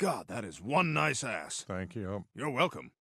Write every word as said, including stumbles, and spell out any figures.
God, that is one nice ass. Thank you. You're welcome.